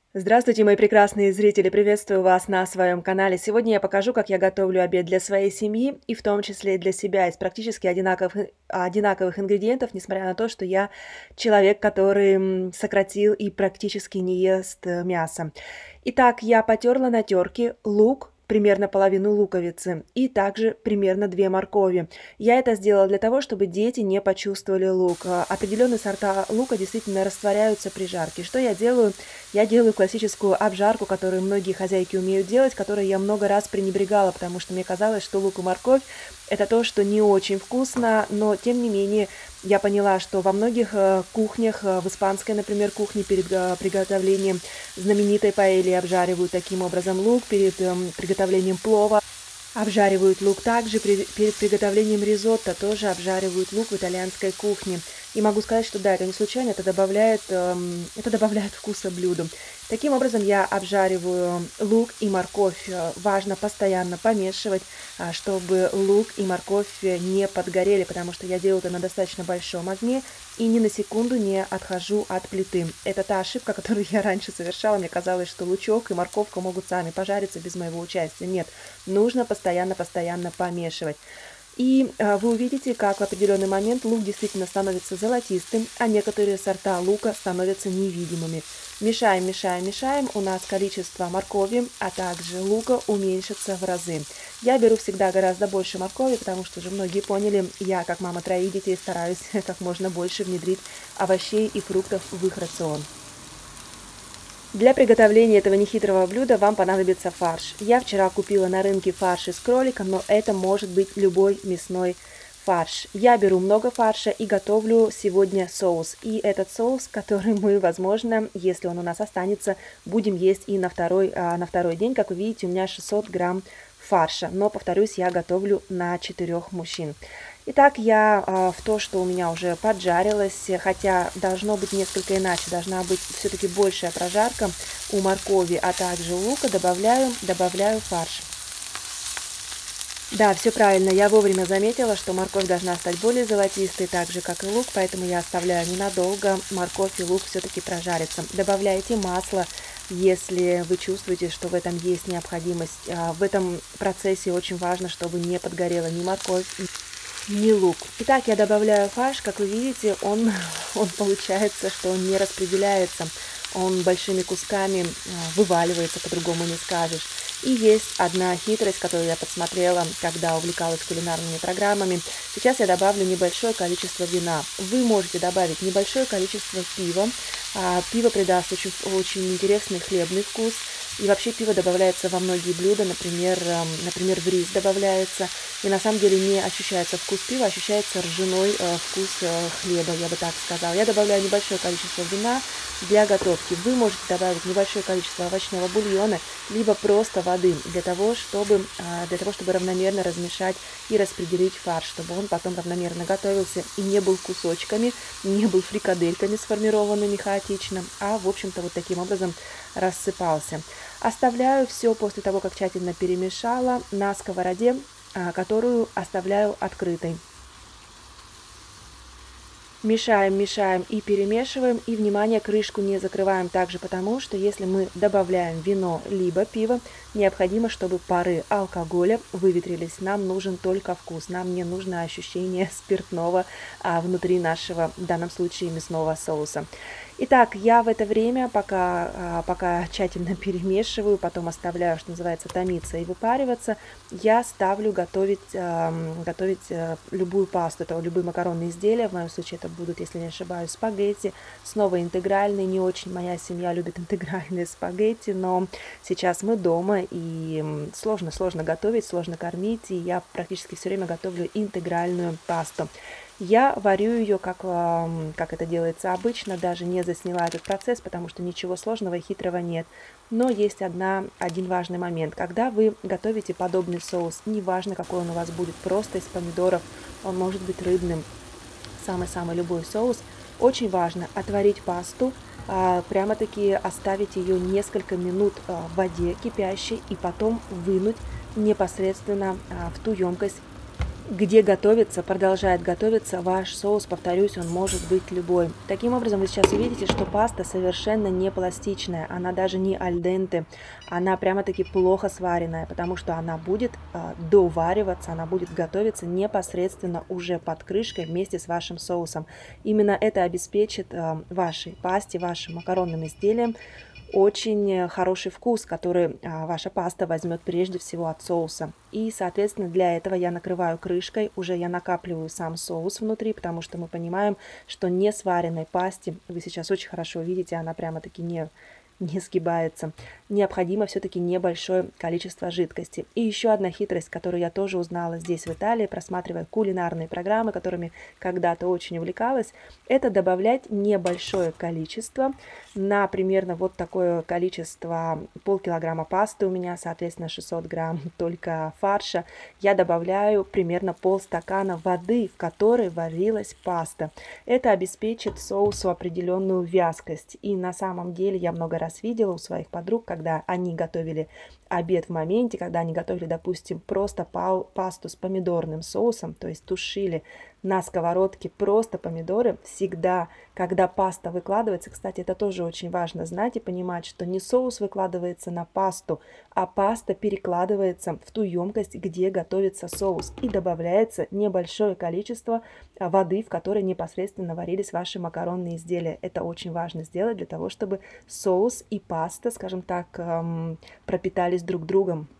Здравствуйте, мои прекрасные зрители! Приветствую вас на своем канале. Сегодня я покажу, как я готовлю обед для своей семьи и в том числе и для себя из практически одинаковых ингредиентов, несмотря на то, что я человек, который сократил и практически не ест мясо. Итак, я потерла на терке лук, примерно половину луковицы, и также примерно 2 моркови. Я это сделала для того, чтобы дети не почувствовали лук. Определенные сорта лука действительно растворяются при жарке. Что я делаю? Я делаю классическую обжарку, которую многие хозяйки умеют делать, которой я много раз пренебрегала, потому что мне казалось, что лук и морковь – это то, что не очень вкусно, но тем не менее я поняла, что во многих кухнях, в испанской, например, кухне перед приготовлением знаменитой паэльи обжаривают таким образом лук, перед приготовлением плова обжаривают лук, также перед приготовлением ризотто тоже обжаривают лук в итальянской кухне. И могу сказать, что да, это не случайно, это добавляет вкуса блюду. Таким образом я обжариваю лук и морковь. Важно постоянно помешивать, чтобы лук и морковь не подгорели, потому что я делаю это на достаточно большом огне и ни на секунду не отхожу от плиты. Это та ошибка, которую я раньше совершала. Мне казалось, что лучок и морковка могут сами пожариться без моего участия. Нет, нужно постоянно помешивать. И вы увидите, как в определенный момент лук действительно становится золотистым, а некоторые сорта лука становятся невидимыми. Мешаем, мешаем, мешаем. У нас количество моркови, а также лука уменьшится в разы. Я беру всегда гораздо больше моркови, потому что уже многие поняли, я, как мама 3 детей, стараюсь как можно больше внедрить овощей и фруктов в их рацион. Для приготовления этого нехитрого блюда вам понадобится фарш. Я вчера купила на рынке фарш из кролика, но это может быть любой мясной фарш. Я беру много фарша и готовлю сегодня соус. И этот соус, который мы, возможно, если он у нас останется, будем есть и на второй день. Как вы видите, у меня 600 грамм фарша, но, повторюсь, я готовлю на 4 мужчин. Итак, я в то, что у меня уже поджарилось, хотя должно быть несколько иначе, должна быть все-таки большая прожарка у моркови, а также лука, добавляю фарш. Да, все правильно, я вовремя заметила, что морковь должна стать более золотистой, так же как и лук, поэтому я оставляю ненадолго, морковь и лук все-таки прожарятся. Добавляйте масло, если вы чувствуете, что в этом есть необходимость. В этом процессе очень важно, чтобы не подгорела ни морковь, ни лук. Итак, я добавляю фарш. Как вы видите, он получается, что он не распределяется. Он большими кусками вываливается, по-другому не скажешь. И есть одна хитрость, которую я подсмотрела, когда увлекалась кулинарными программами. Сейчас я добавлю небольшое количество вина. Вы можете добавить небольшое количество пива. Пиво придаст очень интересный хлебный вкус. И вообще пиво добавляется во многие блюда, например, в рис добавляется. И на самом деле не ощущается вкус пива, ощущается ржаной вкус хлеба, я бы так сказала. Я добавляю небольшое количество вина для готовки. Вы можете добавить небольшое количество овощного бульона, либо просто воды, для того, чтобы равномерно размешать и распределить фарш, чтобы он потом равномерно готовился и не был кусочками, не был фрикадельками, сформированными хаотично, а, в общем-то, вот таким образом рассыпался. Оставляю все после того, как тщательно перемешала, на сковороде, которую оставляю открытой. Мешаем, мешаем и перемешиваем. И, внимание, крышку не закрываем также, потому что если мы добавляем вино либо пиво, необходимо, чтобы пары алкоголя выветрились. Нам нужен только вкус, нам не нужно ощущение спиртного внутри нашего, в данном случае, мясного соуса. Итак, я в это время, пока тщательно перемешиваю, потом оставляю, что называется, томиться и выпариваться, я ставлю готовить любую пасту, это любые макаронные изделия. В моем случае это будут, если не ошибаюсь, спагетти. Снова интегральные, не очень моя семья любит интегральные спагетти, но сейчас мы дома, и сложно готовить, сложно кормить, и я практически все время готовлю интегральную пасту. Я варю ее, как это делается обычно, даже не засняла этот процесс, потому что ничего сложного и хитрого нет. Но есть один важный момент. Когда вы готовите подобный соус, неважно, какой он у вас будет, просто из помидоров, он может быть рыбным, самый-самый любой соус, очень важно отварить пасту, прямо-таки оставить ее несколько минут в воде кипящей и потом вынуть непосредственно в ту емкость, где готовится, продолжает готовиться ваш соус, повторюсь, он может быть любой. Таким образом, вы сейчас увидите, что паста совершенно не пластичная, она даже не аль денте, она прямо-таки плохо сваренная, потому что она будет довариваться, она будет готовиться непосредственно уже под крышкой вместе с вашим соусом. Именно это обеспечит вашей пасте, вашим макаронным изделиям очень хороший вкус, который ваша паста возьмет прежде всего от соуса. И, соответственно, для этого я накрываю крышкой, уже я накапливаю сам соус внутри, потому что мы понимаем, что не сваренной пасте, вы сейчас очень хорошо видите, она прямо-таки не сгибается. Необходимо все-таки небольшое количество жидкости. И еще одна хитрость, которую я тоже узнала здесь, в Италии, просматривая кулинарные программы, которыми когда-то очень увлекалась, это добавлять небольшое количество, на примерно вот такое количество, полкилограмма пасты у меня, соответственно, 600 грамм только фарша, я добавляю примерно полстакана воды, в которой варилась паста. Это обеспечит соусу определенную вязкость. И на самом деле я много раз видела у своих подруг, когда они готовили обед в моменте, когда они готовили, допустим, просто пасту с помидорным соусом, то есть тушили на сковородке просто помидоры, всегда, когда паста выкладывается, кстати, это тоже очень важно знать и понимать, что не соус выкладывается на пасту, а паста перекладывается в ту емкость, где готовится соус, и добавляется небольшое количество воды, в которой непосредственно варились ваши макаронные изделия. Это очень важно сделать для того, чтобы соус и паста, скажем так, пропитались друг другом.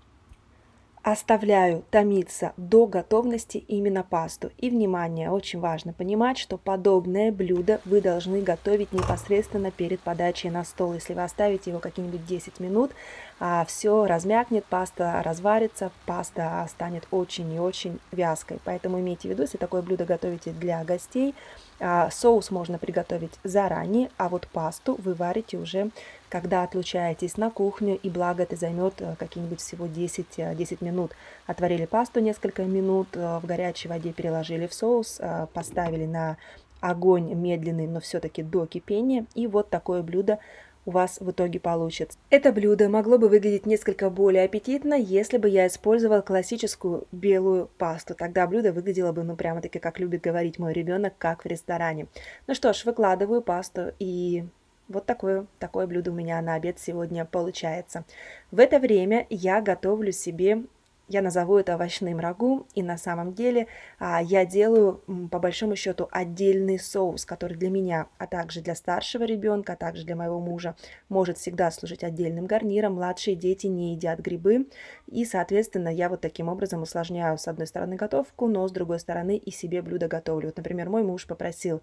Оставляю томиться до готовности именно пасту. И, внимание, очень важно понимать, что подобное блюдо вы должны готовить непосредственно перед подачей на стол. Если вы оставите его какие-нибудь 10 минут, все размякнет, паста разварится, паста станет очень и очень вязкой. Поэтому имейте в виду, если такое блюдо готовите для гостей, соус можно приготовить заранее, а вот пасту вы варите уже, когда отлучаетесь на кухню, и благо это займет какие-нибудь всего 10 минут. Отварили пасту несколько минут, в горячей воде переложили в соус, поставили на огонь медленный, но все-таки до кипения, и вот такое блюдо у вас в итоге получится. Это блюдо могло бы выглядеть несколько более аппетитно, если бы я использовала классическую белую пасту. Тогда блюдо выглядело бы, ну, прямо-таки, как любит говорить мой ребенок, как в ресторане. Ну что ж, выкладываю пасту, и вот такое блюдо у меня на обед сегодня получается. В это время я готовлю себе, я назову это овощным рагу, и на самом деле я делаю по большому счету отдельный соус, который для меня, а также для старшего ребенка, а также для моего мужа может всегда служить отдельным гарниром. Младшие дети не едят грибы, и, соответственно, я вот таким образом усложняю с одной стороны готовку, но с другой стороны и себе блюдо готовлю. Вот, например, мой муж попросил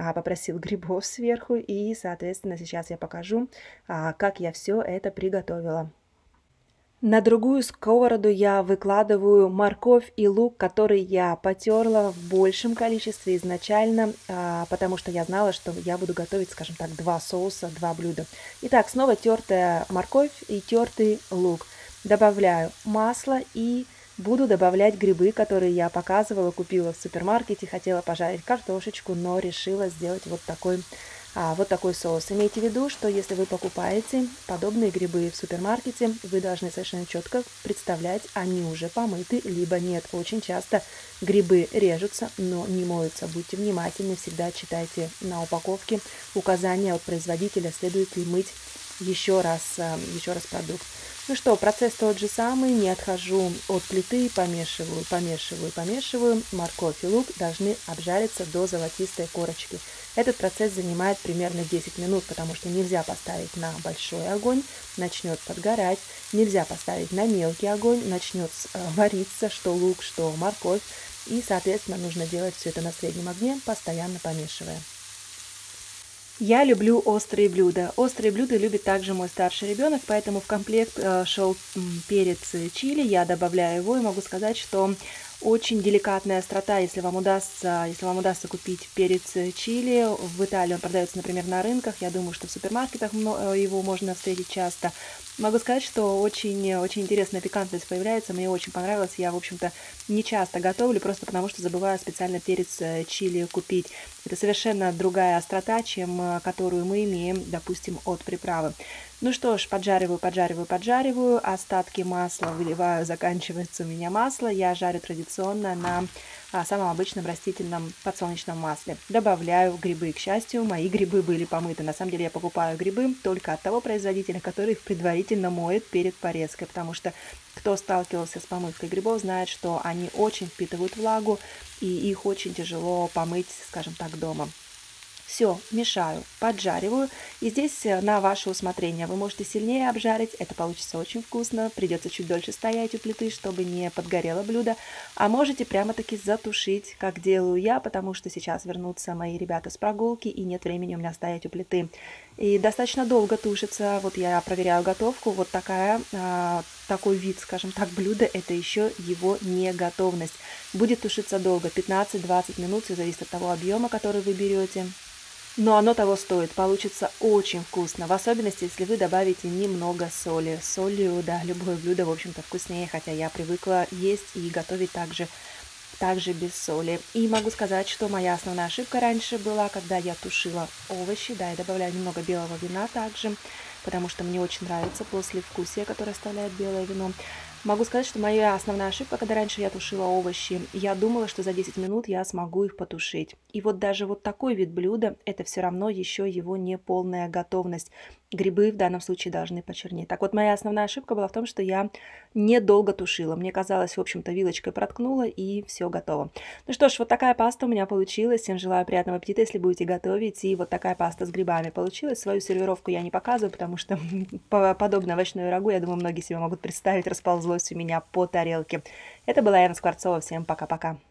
грибов сверху, и, соответственно, сейчас я покажу, как я все это приготовила. На другую сковороду я выкладываю морковь и лук, который я потерла в большем количестве изначально, потому что я знала, что я буду готовить, скажем так, два соуса, два блюда. Итак, снова тертая морковь и тертый лук. Добавляю масло и буду добавлять грибы, которые я показывала, купила в супермаркете, хотела пожарить картошечку, но решила сделать вот такой соус. Имейте в виду, что если вы покупаете подобные грибы в супермаркете, вы должны совершенно четко представлять, они уже помыты, либо нет. Очень часто грибы режутся, но не моются. Будьте внимательны, всегда читайте на упаковке указания от производителя, следует ли мыть еще раз продукт. Ну что, процесс тот же самый, не отхожу от плиты, помешиваю. Морковь и лук должны обжариться до золотистой корочки. Этот процесс занимает примерно 10 минут, потому что нельзя поставить на большой огонь, начнет подгорать. Нельзя поставить на мелкий огонь, начнет вариться что лук, что морковь. И, соответственно, нужно делать все это на среднем огне, постоянно помешивая. Я люблю острые блюда. Острые блюда любит также мой старший ребенок, поэтому в комплект шел перец чили. Я добавляю его и могу сказать, что очень деликатная острота, если вам удастся купить перец чили. В Италии он продается, например, на рынках. Я думаю, что в супермаркетах его можно встретить часто. Могу сказать, что очень интересная пикантность появляется. Мне очень понравилось. Я, в общем-то, не часто готовлю, просто потому что забываю специально перец чили купить. Это совершенно другая острота, чем которую мы имеем, допустим, от приправы. Ну что ж, поджариваю. Остатки масла выливаю, заканчивается у меня масло. Я жарю традиционно на самом обычном растительном подсолнечном масле. Добавляю грибы. К счастью, мои грибы были помыты. На самом деле я покупаю грибы только от того производителя, который их предварительно моет перед порезкой, потому что кто сталкивался с помывкой грибов, знает, что они очень впитывают влагу, и их очень тяжело помыть, скажем так, дома. Все, мешаю, поджариваю. И здесь на ваше усмотрение. Вы можете сильнее обжарить, это получится очень вкусно. Придется чуть дольше стоять у плиты, чтобы не подгорело блюдо. А можете прямо-таки затушить, как делаю я, потому что сейчас вернутся мои ребята с прогулки, и нет времени у меня стоять у плиты. И достаточно долго тушится. Вот я проверяю готовку. Вот такой вид, скажем так, блюда, это еще его не готовность. Будет тушиться долго, 15-20 минут, все зависит от того объема, который вы берете. Но оно того стоит, получится очень вкусно, в особенности, если вы добавите немного соли. С солью, да, любое блюдо, в общем-то, вкуснее, хотя я привыкла есть и готовить также без соли. И могу сказать, что моя основная ошибка раньше была, когда я тушила овощи, да, я добавляю немного белого вина также, потому что мне очень нравится послевкусие, которое оставляет белое вино. Могу сказать, что моя основная ошибка, когда раньше я тушила овощи, я думала, что за 10 минут я смогу их потушить. И вот даже вот такой вид блюда, это все равно еще его не полная готовность. Грибы в данном случае должны почернеть. Так вот, моя основная ошибка была в том, что я недолго тушила. Мне казалось, в общем-то, вилочкой проткнула, и все готово. Ну что ж, вот такая паста у меня получилась. Всем желаю приятного аппетита, если будете готовить. И вот такая паста с грибами получилась. Свою сервировку я не показываю, потому что подобное овощное рагу, я думаю, многие себе могут представить, расползлось у меня по тарелке. Это была Яна Скворцова. Всем пока-пока.